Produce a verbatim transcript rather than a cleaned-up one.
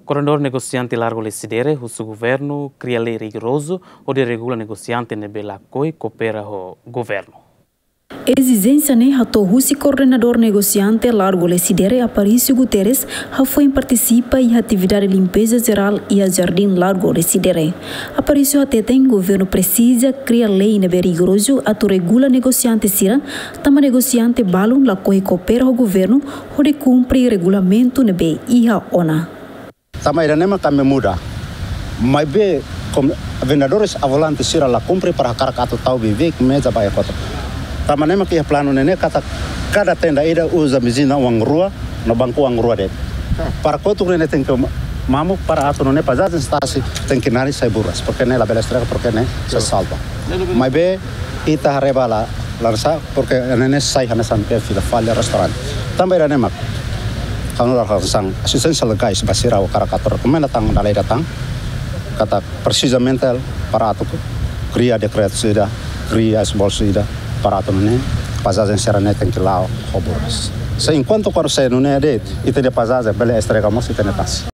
Coordenador negociante largo decidere, o governo cria lei rigoroso ou de regula negociante nebela coi coopera o governo. Exigência ne hato husi coordenador negociante largo decidere Aparício Guterres ha foi participa em atividade de limpeza geral e a jardim largo decidere. Aparício até tem governo precisa criar lei nebe rigoroso ato regula negociante sira, tama negociante balun la coi coopera o governo o de cumpre regulamento nebe iha ona. Tama ira nema kami muda. Mas be como vendedores a volante sira la cumpre para caracatu tau vive que meza vai kota. Tama nema que plano nene kata cada tenda ida usa mizina uang rua no banco uang rua de. Para quanto nene tem que mamu para ato nene para já estasi tem que nari sai burras porque ne la bela estrela porque ne se salva. Mas be ita reba la lança porque nene sai hana sampai fila falha restaurante. Tama ira nema kalau orang sang assistência legais basira o carakator comenda tang dalai datang kata precisamente para ato cria decreto sida cria esbolsida para ato ne pasagem serane tem que lá roboras se enquanto quando sai no ne de ite de pasagem bela estrega mas ite ne tas